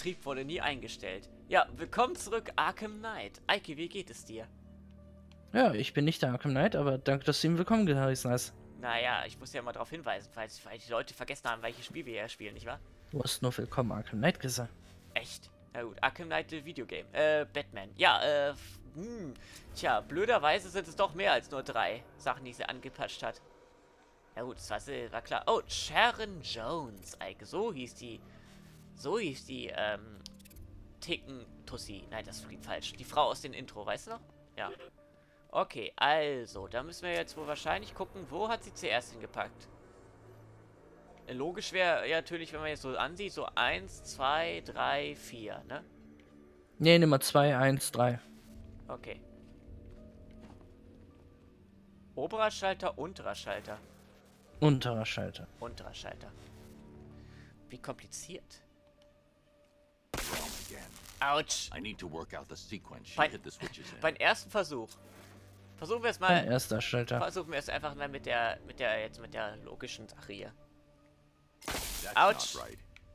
Betrieb wurde nie eingestellt. Ja, willkommen zurück, Arkham Knight. Eike, wie geht es dir? Ja, ich bin nicht der Arkham Knight, aber danke, dass du ihn willkommen geheißen hast. Naja, ich muss ja mal darauf hinweisen, weil die Leute vergessen haben, welches Spiel wir hier spielen, nicht wahr? Du hast nur willkommen Arkham Knight gesagt. Echt? Na gut, Arkham Knight Videogame. Batman. Ja, tja, blöderweise sind es doch mehr als nur 3 Sachen, die sie angepatcht hat. Ja gut, das war klar. Oh, Sharon Jones, Eike, so hieß die, Ticken-Tussi. Nein, das klingt falsch. Die Frau aus dem Intro, weißt du noch? Ja. Okay, also, da müssen wir jetzt wohl wahrscheinlich gucken, wo hat sie zuerst hingepackt? Logisch wäre ja natürlich, wenn man jetzt so ansieht, so 1, 2, 3, 4, ne? Ne, Nummer 2, 1, 3. Okay. Oberer Schalter, unterer Schalter. Unterer Schalter. Unterer Schalter. Wie kompliziert. Autsch. Beim ersten Versuch. Versuchen wir es mal. Mein erster Schalter. Versuchen wir es einfach mal mit der logischen Sache hier. Autsch.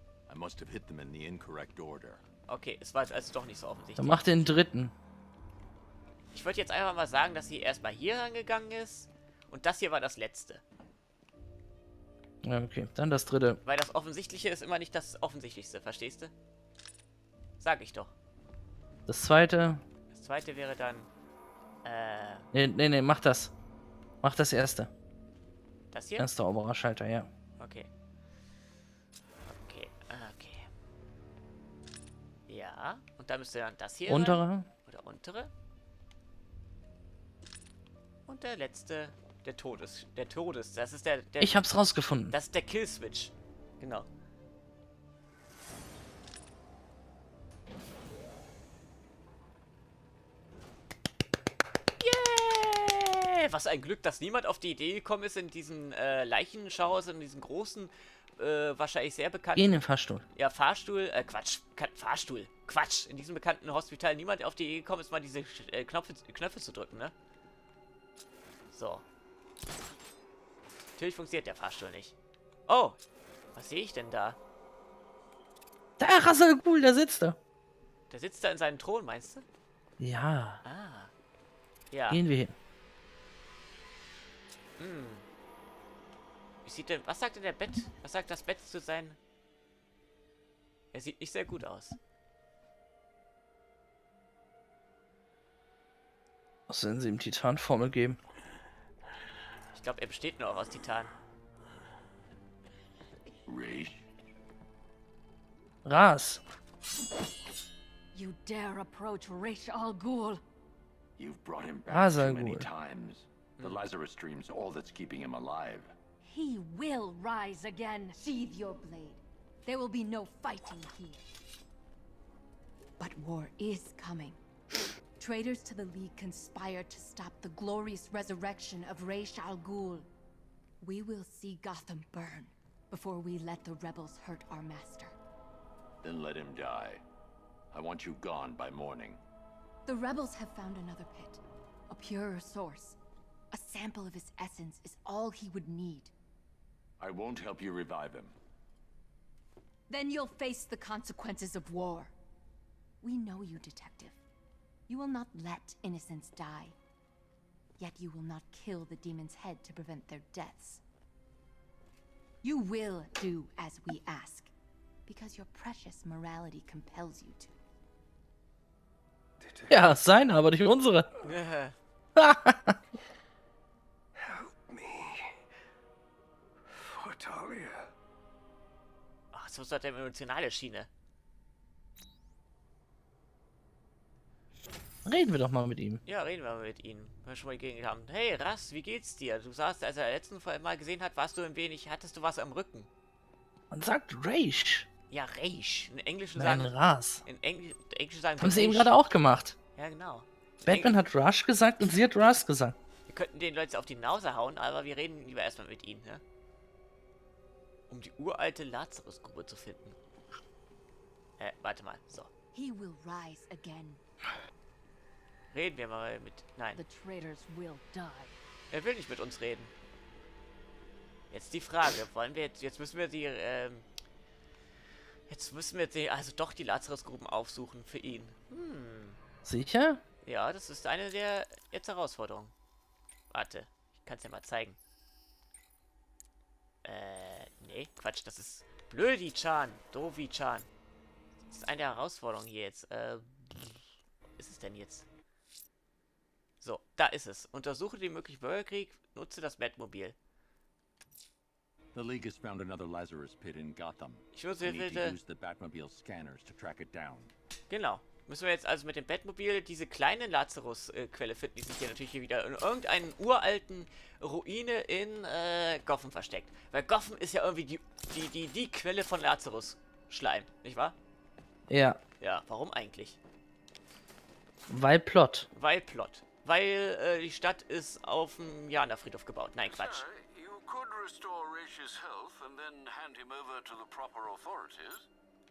Okay, es war also doch nicht so offensichtlich. Dann mach den dritten. Ich wollte jetzt einfach mal sagen, dass sie erstmal hier rangegangen ist. Und das hier war das letzte. Ja, okay, dann das dritte. Weil das Offensichtliche ist immer nicht das Offensichtlichste, verstehst du? Sag ich doch. Das zweite. Das zweite wäre dann, Nee, mach das. Mach das erste. das hier? Erster oberer Schalter, ja. Okay. Okay. Ja, und da müsste dann das hier Untere. rein. Oder untere. Und der letzte, der Todes, das ist der Ich hab's rausgefunden. das ist der Kill-Switch. Genau. Yeah! Was ein Glück, dass niemand auf die Idee gekommen ist, in diesen Leichenschauhaus, in diesen großen, wahrscheinlich sehr bekannten... Geh in den Fahrstuhl. Ja, Fahrstuhl, Fahrstuhl. Quatsch. In diesem bekannten Hospital niemand auf die Idee gekommen ist, mal diese Knöpfe zu drücken, ne? So. Natürlich funktioniert der Fahrstuhl nicht. Oh, was sehe ich denn da? Da, Ra's al Ghul, da sitzt er. Der sitzt da in seinem Thron, meinst du? Ja. Ah. Ja. Gehen wir hin. Wie sieht denn, was sagt denn der Bett? Was sagt das Bett zu sein? Er sieht nicht sehr gut aus. Was sollen sie ihm Titanformel geben? Ich glaube, er besteht nur auch aus Titan. Ra's. You dare approach Ra's al Ghul? You've brought him back Ra's al too many Ghul. times. The Lazarus Stream's all that's keeping him alive. He will rise again. Sheathe your blade. There will be no fighting here. But war is coming. Traitors to the League conspire to stop the glorious resurrection of Ra's al Ghul. We will see Gotham burn before we let the rebels hurt our master. Then let him die. I want you gone by morning. The rebels have found another pit. A purer source. A sample of his essence is all he would need. I won't help you revive him. Then you'll face the consequences of war. We know you, Detective. You will not let innocents die. Yet you will not kill the demon's head to prevent their deaths. You will do as we ask, because your precious morality compels you to. Ja, seine, aber nicht unsere. Help me. For Talia. Ach, so ist das eine emotionale Schiene. Reden wir doch mal mit ihm. Ja, reden wir mal mit ihnen. Wenn wir schon mal gegen haben. Hey, Ra's, wie geht's dir? Du sagst, als er letzten Mal gesehen hat, hattest du was am Rücken. Man sagt Ra's. Ja, Ra's. In Englischen Nein, sagen... Ra's. In Englisch sagen Haben sie eben Ra's. gerade auch gemacht. Ja, genau. Batman hat Rush gesagt und sie hat Ra's gesagt. Wir könnten den Leuten auf die Nase hauen, aber wir reden lieber erstmal mit ihnen, ne? Um die uralte Lazarusgrube zu finden. Warte mal, so. He will rise again. Reden wir mal mit... Nein, The traitors will die. er will nicht mit uns reden. Jetzt die Frage, wollen wir jetzt müssen wir die, Jetzt müssen wir also doch die Lazarusgruben aufsuchen für ihn. Sicher? Ja, das ist eine der jetzt Herausforderungen. Warte, ich kann es ja mal zeigen. Nee, Quatsch, das ist Blödi-chan, Dovi-chan. Das ist eine der Herausforderungen hier jetzt. Ist es denn jetzt? So, da ist es. Untersuche den möglichen Bürgerkrieg, nutze das Batmobil. The League has found another Lazarus pit in Gotham. Ich nutze We need to bitte. use the Batmobile scanners to track it down. Genau. Müssen wir jetzt also mit dem Batmobil diese kleine Lazarus-Quelle finden, die sich hier natürlich hier wieder in irgendeinen uralten Ruine in Gotham versteckt. Weil Gotham ist ja irgendwie die Quelle von Lazarus-Schleim, nicht wahr? Ja. Ja, warum eigentlich? Weil Plot. Weil Plot. Weil die Stadt ist auf dem Jana-Friedhof gebaut. Nein, Quatsch. Sir, you could restore Rash's health and then hand him over to the proper authorities.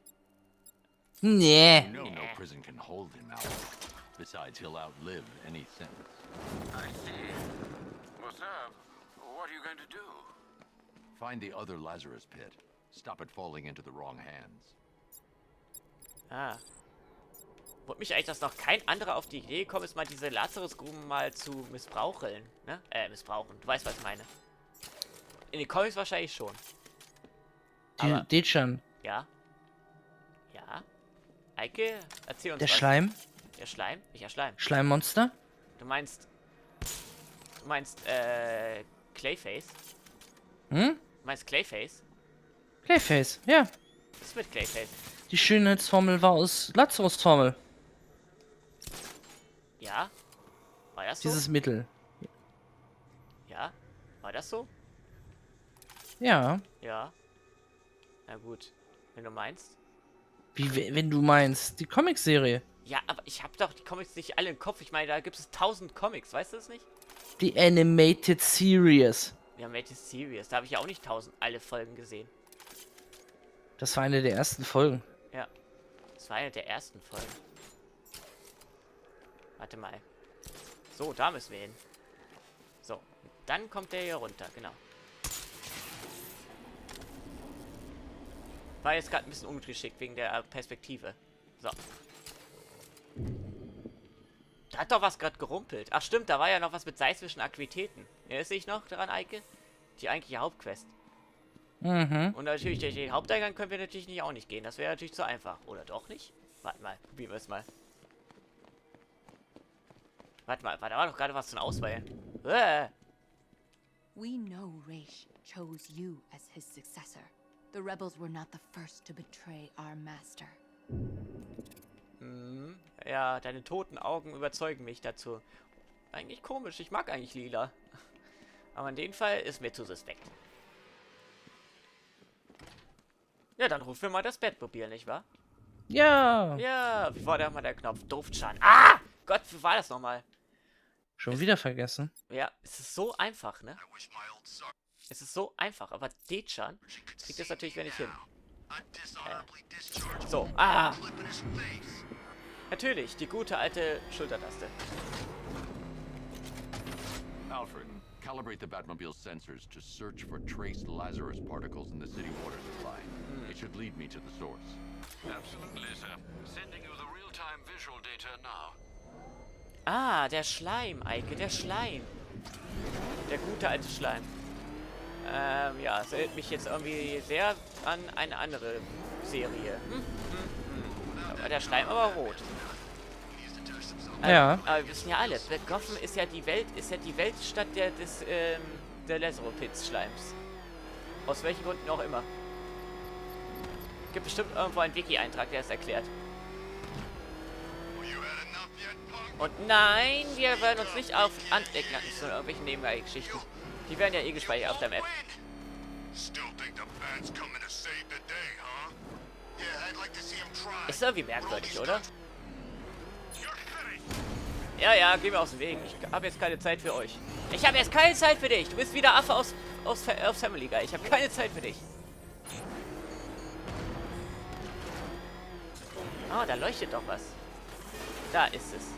Nee. You know no prison can hold him, Alfred. Besides, he'll outlive any sentence. I see. Well, sir, what are you going to do? Find the other Lazarus pit. Stop it falling into the wrong hands. Ah. Wurde mich eigentlich, dass noch kein anderer auf die Idee gekommen ist, mal diese Lazarusgruben mal zu missbrauchen, ne? Missbrauchen. Du weißt, was ich meine. In den Comics wahrscheinlich schon. Aber- Dechan. Ja. Ja. Eike, erzähl uns Der was. Schleim. Der Schleim? Welcher Schleim? Schleimmonster. Du meinst, Clayface? Hm? Du meinst Clayface? Clayface. Ja. Was ist mit Clayface? Die Schönheitsformel war aus Lazarus-Formel. Ja? War das so? Dieses Mittel. Ja? War das so? Ja. Ja. Na gut. Wenn du meinst. Wenn du meinst, die Comicserie. Ja, aber ich habe doch die Comics nicht alle im Kopf. Ich meine, da gibt es 1000 Comics. Weißt du das nicht? Die Animated Series. Ja, Mate is Serious. Da habe ich ja auch nicht 1000 alle Folgen gesehen. Das war eine der ersten Folgen. Ja. Das war eine der ersten Folgen. Warte mal. So, da müssen wir hin. So. Dann kommt der hier runter. Genau. War jetzt gerade ein bisschen ungeschickt wegen der Perspektive. So. Da hat doch was gerade gerumpelt. Ach stimmt, da war ja noch was mit seismischen Aktivitäten. Erinnerst du dich noch daran, Eike? Die eigentliche Hauptquest. Mhm. Und natürlich, den Haupteingang können wir natürlich auch nicht gehen. Das wäre natürlich zu einfach. Oder doch nicht? Warte mal, probieren wir es mal. Warte mal, da war doch gerade was zum Ausweihen. We know Raish chose you as his successor. The rebels were not the first to betray our master. Ja, deine toten Augen überzeugen mich dazu. Eigentlich komisch, ich mag eigentlich lila. Aber in dem Fall ist mir zu suspekt. Ja, dann rufen wir mal das Batmobil, nicht wahr? Ja. Ja, wie war da mal der Knopf? Duftschaden. Ah! Gott, wie war das nochmal? Schon wieder vergessen. Ja, es ist so einfach, ne? Es ist so einfach, aber Dechan kriegt das natürlich wenn nicht hin. So, ah! Natürlich, die gute alte Schultertaste. Alfred, calibrate the Batmobile's sensors to search for trace Lazarus particles in the city water supply. It should lead me to the source. Absolutely, sir. Sending you the real-time visual data now. Ah, der Schleim, Eike, der Schleim. Der gute alte Schleim. Ja, es erinnert mich jetzt irgendwie sehr an eine andere Serie. Aber der Schleim aber rot. Ja. Aber wir wissen ja alle, Gotham ist ja die Weltstadt der Lazarus-Pits-Schleims. Aus welchen Gründen auch immer. Gibt bestimmt irgendwo einen Wiki-Eintrag, der es erklärt. Und nein, wir werden uns nicht auf Anklicken lassen, sondern irgendwelchen Nebengeschichten. Die werden ja eh gespeichert auf der Map. Ist irgendwie merkwürdig, oder? Ja, ja, geh mir aus dem Weg. Ich habe jetzt keine Zeit für euch. Ich habe jetzt keine Zeit für dich. Du bist wieder Affe aus Family Guy. Ich habe keine Zeit für dich. Oh, da leuchtet doch was. Da ist es.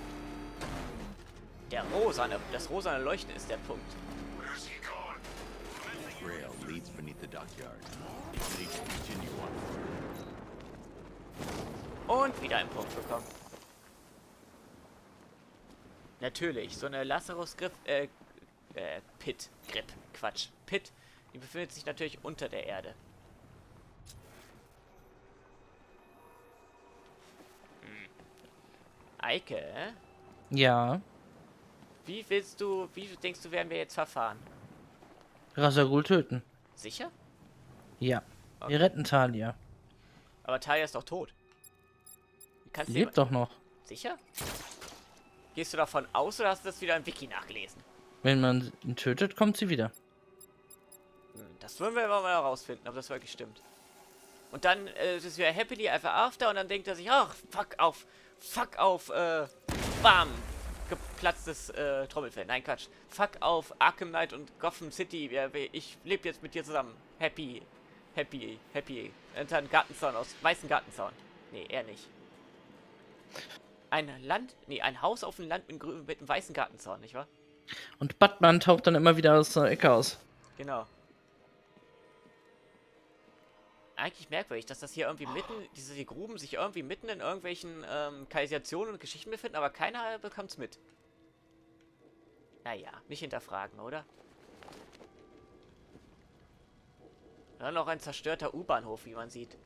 Das rosane Leuchten ist der Punkt. Trail leads beneath the dockyard. We need to continue on. Und wieder einen Punkt bekommen. Natürlich, so eine Lazarus-Grip, Pit, Quatsch, Pit, die befindet sich natürlich unter der Erde. Eike, Ja. wie denkst du, werden wir jetzt verfahren? Rasagul töten. Sicher? Ja. Okay. Wir retten Talia. Aber Talia ist doch tot. Wie kannst du Lebt doch noch. Sicher? Gehst du davon aus oder hast du das wieder im Wiki nachgelesen? Wenn man ihn tötet, kommt sie wieder. Das wollen wir aber mal herausfinden, ob das wirklich stimmt. Und dann ist wieder happily ever after und dann denkt er sich, ach, fuck auf, bam, geplatztes Trommelfell. Nein, Quatsch. Fuck auf Arkham Knight und Gotham City. Ich lebe jetzt mit dir zusammen. Happy. Und dann Gartenzaun aus weißen Gartenzaun. Nee, eher nicht. Ein Haus auf dem Land mit einem weißen Gartenzaun, nicht wahr? Und Batman taucht dann immer wieder aus der Ecke aus. Genau. Eigentlich merkwürdig, dass das hier irgendwie diese Gruben sich irgendwie mitten in irgendwelchen Kanalisationen und Geschichten befinden, aber keiner bekommt's mit. Naja, nicht hinterfragen, oder? Dann noch ein zerstörter U-Bahnhof, wie man sieht.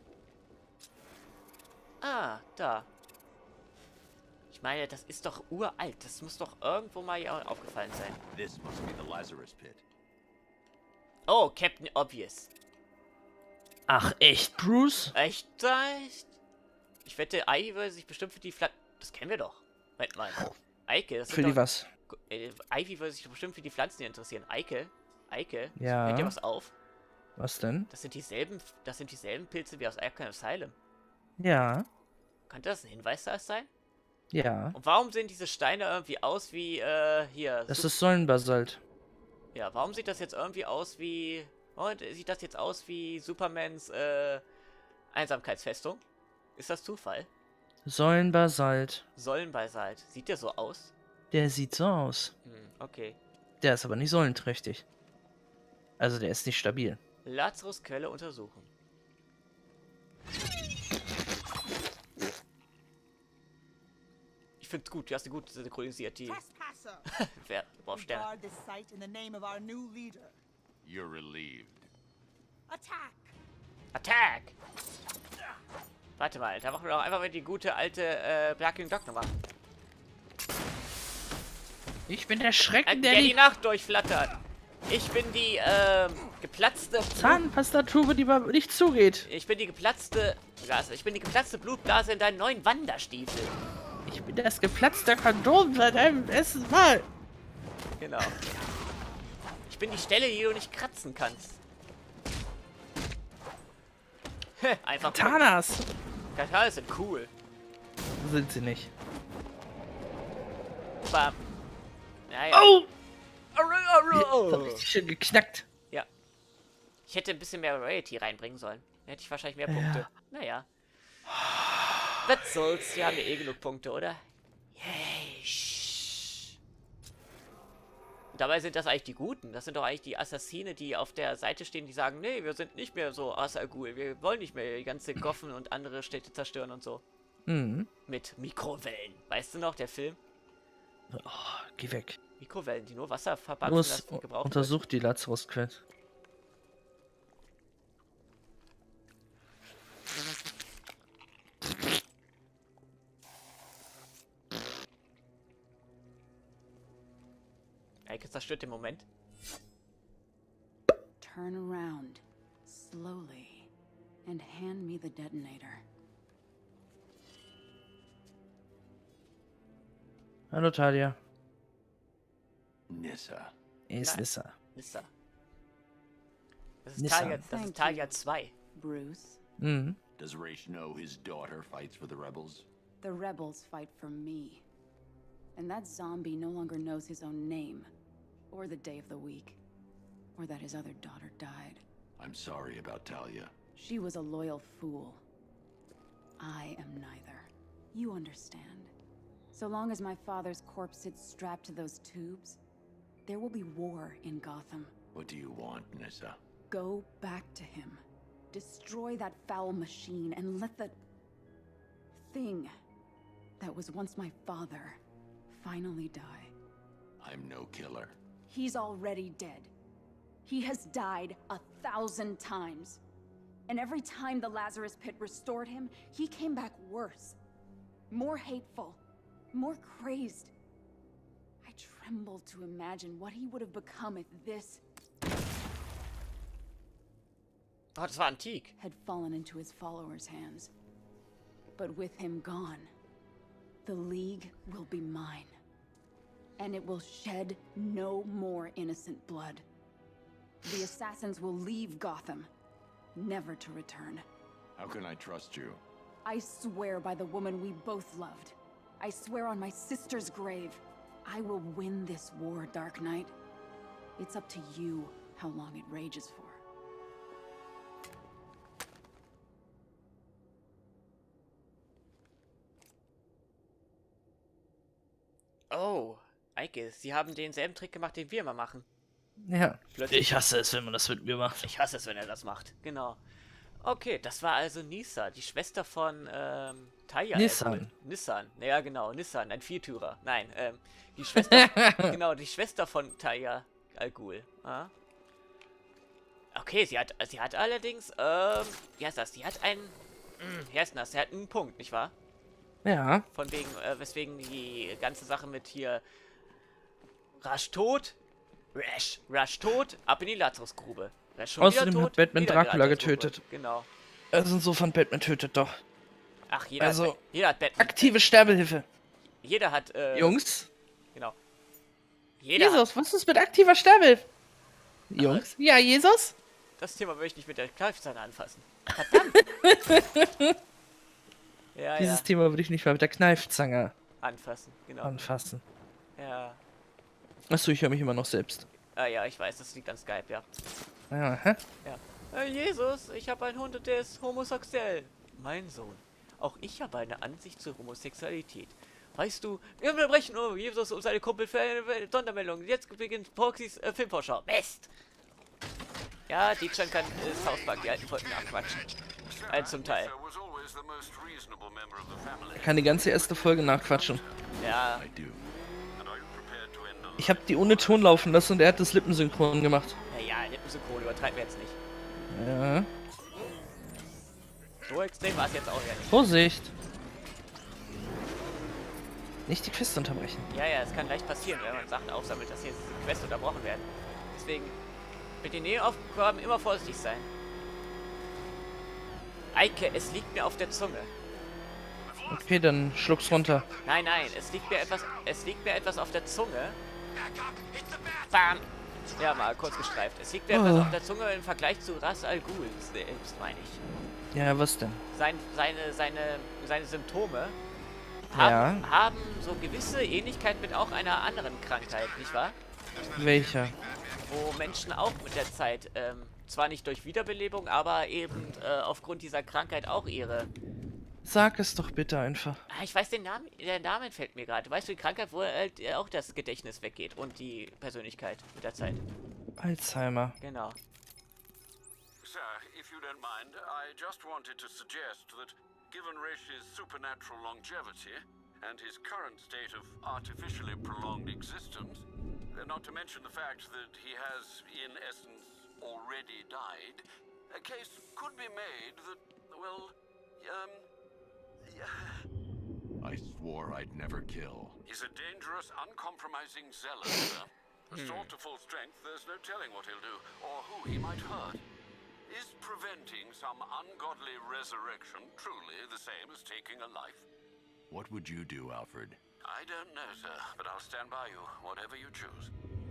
Ah, da. Ich meine, das ist doch uralt. Das muss doch irgendwo mal hier aufgefallen sein. This must be the Lazarus Pit. Oh, Captain Obvious. Ach, echt, Bruce? Echt? Ich wette, Ivy würde sich bestimmt für die Das kennen wir doch. Moment mal. Eike, das Für sind die doch... was? Ivy würde sich bestimmt für die Pflanzen hier interessieren. Eike, Ja. fällt dir was auf? Was denn? Das sind dieselben Pilze wie aus Arkham Asylum. Ja. Könnte das ein Hinweis da sein? Ja. Und warum sehen diese Steine irgendwie aus wie, hier... Das ist Säulenbasalt. Ja, warum sieht das jetzt irgendwie aus wie... sieht das jetzt aus wie Supermans, Einsamkeitsfestung? Ist das Zufall? Säulenbasalt. Säulenbasalt. Sieht der so aus? Der sieht so aus. Okay. Der ist aber nicht säulenträchtig. Also der ist nicht stabil. Lazarus-Quelle untersuchen. Ich find's gut, du hast die gut synchronisiert, die... Trespasser! Wer braucht Sterne? Guard this site in the name of our new leader. You're relieved. Attack! Attack! Warte mal, da machen wir doch einfach mal die gute alte Blacking Dog Nummer. Ich bin der Schrecken, Der die Nacht durchflattert. Ich bin die geplatzte Zahnpastatube, die mal nicht zugeht. Ich bin die geplatzte Blutblase in deinen neuen Wanderstiefel. Ich bin das geplatzte Kondom seit einem ersten Mal. Genau. Ich bin die Stelle, die du nicht kratzen kannst. Einfach. Katanas. Katanas sind cool. Sind sie nicht. Bam. Naja. Oh! Das hat richtig schön geknackt. Ja. Ich hätte ein bisschen mehr Variety reinbringen sollen. Dann hätte ich wahrscheinlich mehr Punkte. Naja. Was soll's? Wir haben ja eh genug Punkte, oder? Yay. Dabei sind das eigentlich die Guten. Das sind doch eigentlich die Assassine, die auf der Seite stehen, die sagen, nee, wir sind nicht mehr so Asagul. Wir wollen nicht mehr die ganze Goffen und andere Städte zerstören und so. Mhm. Mit Mikrowellen. Weißt du noch, der Film? Oh, geh weg. Mikrowellen, die nur Wasser verbacken Los, lassen, gebraucht untersuch die Lazarus-Quelle. Eike zerstört den Moment. Turn around, slowly, and hand me the detonator. Hallo, Talia. Nissa. Ist Nein. Nissa. Nissa. Das Nissa. ist Talia 2. Bruce, Mhm. Does Raish know his daughter fights for the rebels? the rebels fight for me. And that zombie no longer knows his own name, or the day of the week, or that his other daughter died. I'm sorry about Talia. She was a loyal fool. I am neither. You understand. So long as my father's corpse sits strapped to those tubes, there will be war in Gotham. What do you want, Nissa? Go back to him. Destroy that foul machine and let the thing that was once my father finally die. I'm no killer. He's already dead. He has died 1,000 times. And every time the Lazarus Pit restored him, he came back worse. More hateful. More crazed. I tremble to imagine what he would have become if this Oh, das war antik. had fallen into his followers' hands. But with him gone, the League will be mine. And it will shed no more innocent blood. The assassins will leave Gotham, never to return. How can I trust you? I swear by the woman we both loved. I swear on my sister's grave. I will win this war, Dark Knight. It's up to you how long it rages for. Oh, Eike, sie haben denselben Trick gemacht, den wir immer machen. Ja. Plötzlich- Ich hasse es, wenn man das mit mir macht. Ich hasse es, wenn er das macht. Genau. Okay, das war also Nisa, die Schwester von Talia. Nissan. Nissan, ja genau, Nissan, ein Viertürer. Nein, die Schwester, genau, die Schwester von Talia Al Ghul. Ah. Okay, sie hat allerdings, wie heißt das? Sie hat einen, wie heißt das? Sie hat einen Punkt, nicht wahr? Ja. Von wegen, weswegen die ganze Sache mit hier Rasch tot, Rasch tot, ab in die Lazarusgrube. Rasch schon wieder Außerdem tot, hat Batman wieder in die Dracula Lazarusgrube. getötet. Genau. Also insofern Batman tötet doch. Ach, jeder Also, hat, jeder hat Batman. Aktive Sterbehilfe. Jeder hat, Jungs? genau. Jeder hat, Jesus, was ist mit aktiver Sterbehilfe? Jungs? Ja, Jesus? das Thema möchte ich nicht mit der Kneifzange anfassen. Verdammt! Ja, Dieses Thema würde ich nicht mal mit der Kneifzange anfassen, genau. anfassen. Ja. Achso, ich höre mich immer noch selbst. Ah ja, ich weiß, das liegt an Skype, ja. Ja, hä? Jesus, ich habe einen Hund und der ist homosexuell. Mein Sohn. Auch ich habe eine Ansicht zur Homosexualität. Weißt du, wir brechen Jesus und seine Kumpel für eine Sondermeldung. Jetzt beginnt Proxys Filmvorschau. Mist! Ja, Dietschan kann South Park die alten Folgen nachquatschen. Zum Teil. was always the most reasonable member of the family. Kann die ganze erste Folge nachquatschen. Ja, I do. And are you prepared to end the Ich habe die ohne Ton laufen lassen und er hat das Lippensynchron gemacht. ja, Lippensynchron übertreiben wir jetzt nicht. Ja. So extrem war es jetzt auch ja nicht. Vorsicht! Nicht die Quest unterbrechen. Ja, es kann leicht passieren, wenn man Sachen aufsammelt, dass jetzt die Quests unterbrochen werden. Deswegen mit den Nebenaufgaben immer vorsichtig sein. Eike, es liegt mir auf der Zunge. Okay, dann schluck's runter. Nein, es liegt mir etwas auf der Zunge. Bam! Ja, mal kurz gestreift. Es liegt mir etwas auf der Zunge im Vergleich zu Ra's al Ghul selbst, meine ich. Ja, was denn? Seine Symptome Ja. haben so gewisse Ähnlichkeit mit auch einer anderen Krankheit, nicht wahr? Welcher? Wo Menschen auch mit der Zeit, zwar nicht durch Wiederbelebung, aber eben aufgrund dieser Krankheit auch ihre... Sag es doch bitte einfach. Ah, ich weiß den Namen, der Name fällt mir gerade. Weißt du, die Krankheit, wo halt auch das Gedächtnis weggeht und die Persönlichkeit mit der Zeit. Alzheimer. Genau. Sir, if you don't mind, I just wanted to suggest that given Rish's supernatural longevity and his current state of artificially prolonged existence, not to mention the fact that he has, in essence, already died, a case could be made that, well, I swore I'd never kill. he's a dangerous, uncompromising zealot, sir. Restored to full strength, there's no telling what he'll do, or who he might hurt. Is preventing some ungodly resurrection truly the same as taking a life? What would you do, Alfred? I don't know, sir, but I'll stand by you, whatever you choose.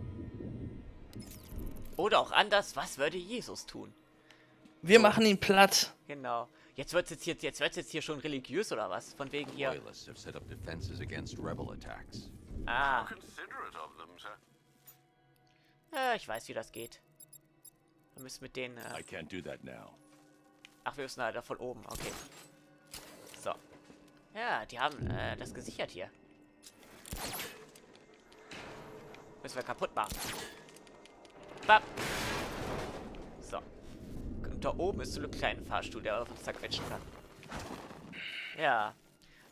Oder auch anders, was würde Jesus tun? Wir machen ihn platt. Genau. Jetzt wird's jetzt hier schon religiös oder was? Von wegen hier. Loyalists have set up defenses against rebel attacks. Ah, Considerate of them, sir. ich weiß, wie das geht. Wir müssen mit denen. I can't do that now. Ach, wir müssen da von oben. Okay. So. Ja, die haben das gesichert hier. Müssen wir kaputt machen. Bap. So. Und da oben ist so ein kleiner Fahrstuhl, der auf uns zerquetschen kann. Ja.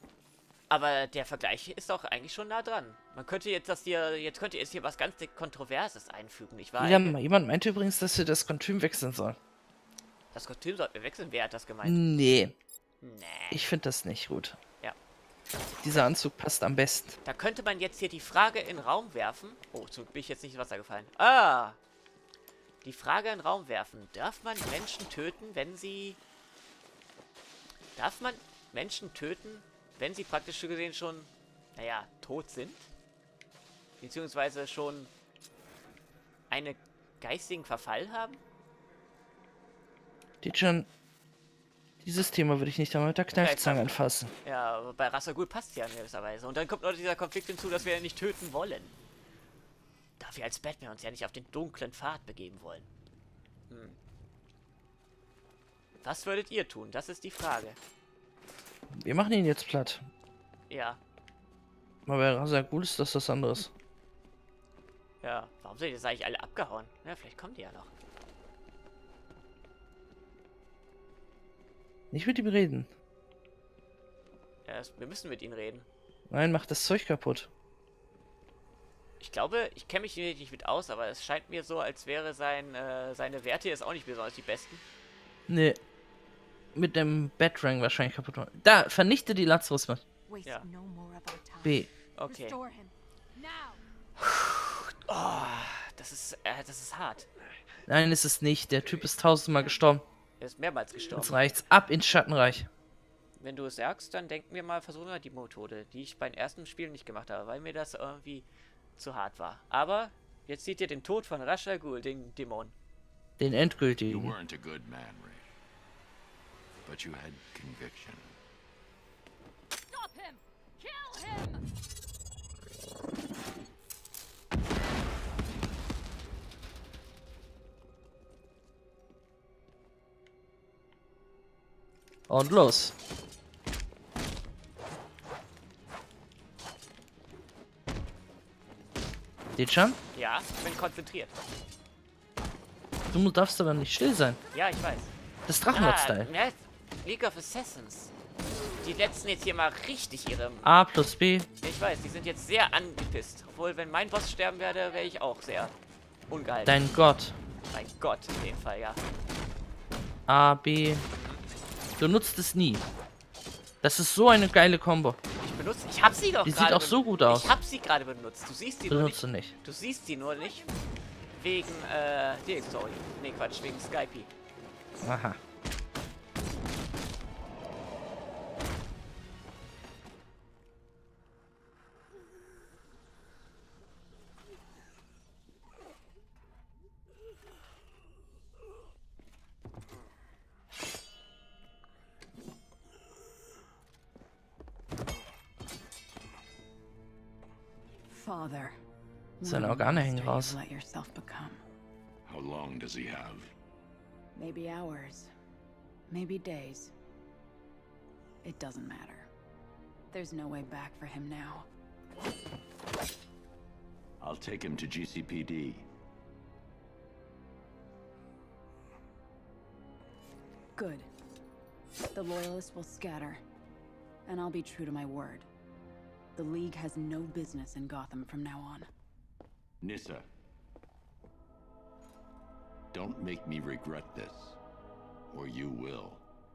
Aber der Vergleich ist doch eigentlich schon nah dran. Man könnte jetzt jetzt könnte ihr hier was ganz Kontroverses einfügen, nicht wahr? Ja, jemand meinte übrigens, dass wir das Kostüm wechseln sollen. Das Kostüm sollten wir wechseln. Wer hat das gemeint? Nee, Nee. ich finde das nicht gut. Ja. Dieser Anzug passt am besten. Da könnte man jetzt hier die Frage in den Raum werfen. Oh, zum Glück bin ich jetzt nicht ins Wasser gefallen. Ah! Die Frage in den Raum werfen. Darf man Menschen töten, wenn sie... Darf man Menschen töten, wenn sie praktisch gesehen schon, naja, tot sind? Beziehungsweise schon einen geistigen Verfall haben? Dichan, dieses Thema würde ich nicht einmal mit der Kneifzange anfassen. Ja, aber bei Rassagul passt es ja in gewisser Weise. Und dann kommt noch dieser Konflikt hinzu, dass wir ihn nicht töten wollen. Da wir als Batman uns ja nicht auf den dunklen Pfad begeben wollen. Was würdet ihr tun? Das ist die Frage. Wir machen ihn jetzt platt. Ja. Aber bei Rassagul ist das was anderes. Ja. Warum sind jetzt eigentlich alle abgehauen? Ja, vielleicht kommen die ja noch. Nicht mit ihm reden. Ja, wir müssen mit ihnen reden. Nein, mach das Zeug kaputt. Ich glaube, ich kenne mich hier nicht mit aus, aber es scheint mir so, als wäre seine Werte jetzt auch nicht besonders die besten. Nee. Mit dem Batrang wahrscheinlich kaputt machen. Da, vernichte die Lazarus mal. Waste Ja. no more of our time. B. Okay. Restore him. Now. Oh, das ist hart. Nein, ist es nicht. Der Typ ist 1000-mal gestorben. Er ist mehrmals gestorben. Jetzt reicht's. Ab ins Schattenreich. Wenn du es sagst, dann denken wir mal, versuchen wir die Methode, die ich beim ersten Spiel nicht gemacht habe, weil mir das irgendwie zu hart war. Aber jetzt seht ihr den Tod von Ra's al Ghul, den Dämon. Den You endgültigen. weren't a good man, Ray. But you had conviction. Stop him! Kill him! Und los. Dichan, Ja, ich bin konzentriert. du darfst aber nicht still sein. Ja, ich weiß. Das Drachenlord-Style. ja, League of Assassins. Die letzten jetzt hier mal richtig ihre... A plus B. Ich weiß, die sind jetzt sehr angepisst. Obwohl, wenn mein Boss sterben werde, wäre ich auch sehr ungehalten. Dein Gott. Mein Gott, in dem Fall, ja. A, B. Du nutzt es nie. Das ist so eine geile Combo. Ich hab sie doch Die gerade sieht auch so gut aus. Ich hab sie gerade benutzt. Du siehst sie nur Benutzt nicht. du nicht. Du siehst sie nur nicht. Wegen, sorry. Nee, Quatsch, wegen Skype. Aha. Father. Seine what a Organe hängen monster you've raus. let yourself become. How long does he have? Maybe hours. Maybe days. It doesn't matter. There's no way back for him now. I'll take him to GCPD. Good. The Loyalists will scatter. And I'll be true to my word. The League has no business in Gotham from now on. Nissa. Don't make me regret this. Or you will.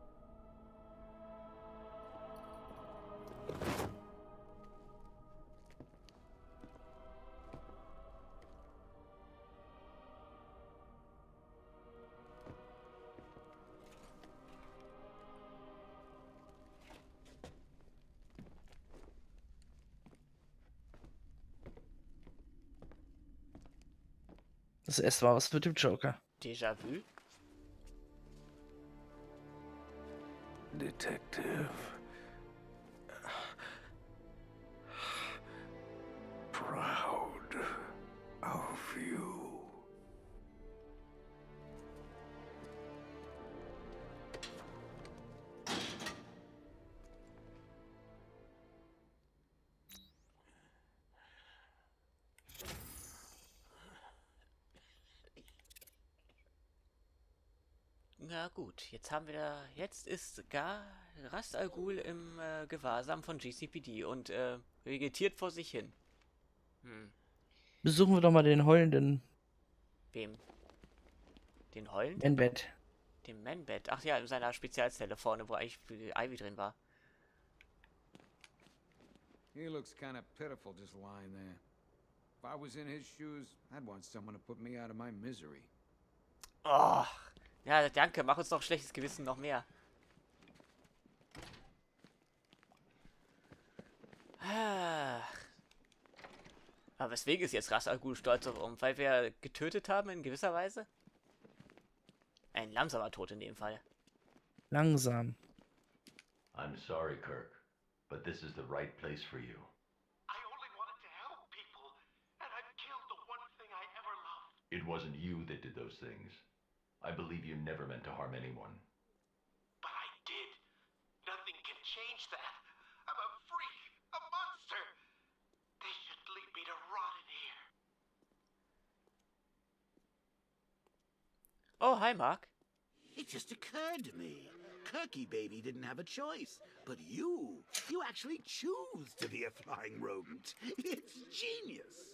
Das erste war was mit dem Joker. Déjà-vu? Detective. Proud of you. Na gut, jetzt haben wir da... Jetzt ist gar Ras Al Ghul im Gewahrsam von GCPD und vegetiert vor sich hin. Hm. Besuchen wir doch mal den heulenden Wem? Den Heulen? Manbat. Dem Manbat. Ach ja, in seiner Spezialzelle vorne, wo eigentlich Ivy drin war. He looks kind of pitiful just lying there. If I was in his shoes, I'd want someone to put me out of my misery. Oh, ja, danke. Mach uns doch schlechtes Gewissen noch mehr. Aber weswegen ist jetzt Ras Al Ghul stolz darum? Weil wir getötet haben in gewisser Weise? Ein langsamer Tod in dem Fall. Langsam. I'm sorry, Kirk, but this is the right place for you. I only wanted to help people, and I've killed the one thing I ever loved. It wasn't you that did those things. I believe you never meant to harm anyone. But I did. Nothing can change that. I'm a freak, a monster. They should leave me to rot in here. Oh, hi, Mark. It just occurred to me. Kirky baby didn't have a choice. But you actually choose to be a flying rodent. It's genius.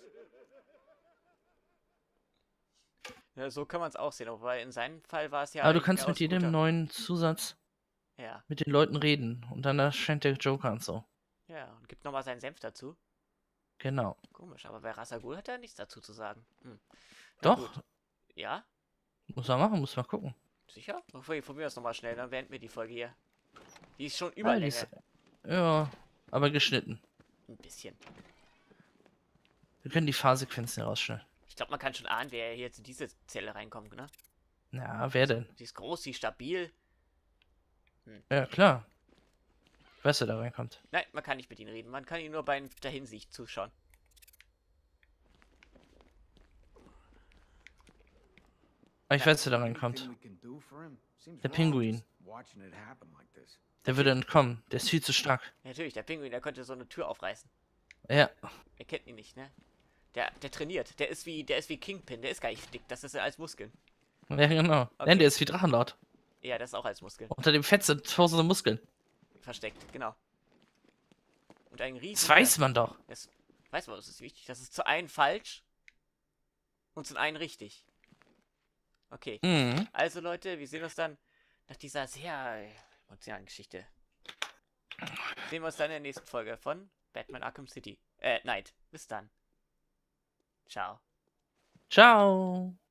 Ja, so kann man es auch sehen, wobei in seinem Fall war es ja. Aber du eigentlich kannst mehr mit aus jedem guter- neuen Zusatz Ja, mit den Leuten reden. Und dann erscheint der Joker und so. ja, und gibt nochmal seinen Senf dazu. Genau. Komisch, aber bei Ras Al Ghul hat er nichts dazu zu sagen. Hm. Na Doch, gut. Ja, muss man machen, muss man gucken. sicher? Okay, probieren wir es nochmal schnell, dann beenden wir die Folge hier. Die ist schon Ah, die Überlänge. ist- Ja, aber geschnitten. Ein bisschen. Wir können die Fahrsequenzen rausschneiden. Ich glaube, man kann schon ahnen, wer hier jetzt in diese Zelle reinkommt, ne? Na, wer denn? Sie ist groß, sie ist stabil. Ja, klar. Ich weiß, wer da reinkommt. Nein, man kann nicht mit ihm reden. Man kann ihn nur bei der Hinsicht zuschauen. Aber ich weiß, wer da reinkommt. Anything we can do for him? Seems Der wrong Pinguin. just watching it happen like this. Der würde entkommen. Der ist viel zu stark. Ja, natürlich, der Pinguin, der könnte so eine Tür aufreißen. Ja. Er kennt ihn nicht, ne? Der trainiert. Der ist wie Kingpin. Der ist gar nicht dick. Das ist alles Muskeln. Ja, genau. Okay. Nein, der ist wie Drachenlord. Ja, das ist auch als Muskeln. Unter dem Fett sind tausende Muskeln. Versteckt, genau. Und ein riesen... Das weiß man doch. Das weiß man, das ist wichtig. Das ist zu einen falsch und zu einen richtig. Okay. Mhm. Also Leute, wir sehen uns dann nach dieser sehr emotionalen Geschichte. Sehen wir uns dann in der nächsten Folge von Batman Arkham City. Night. Bis dann. Ciao. Ciao.